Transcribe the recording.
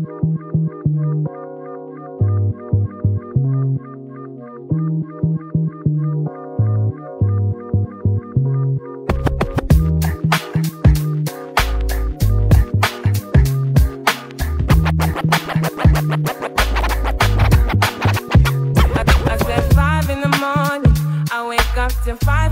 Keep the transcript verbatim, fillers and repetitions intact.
I said five in the morning, I wake up to five.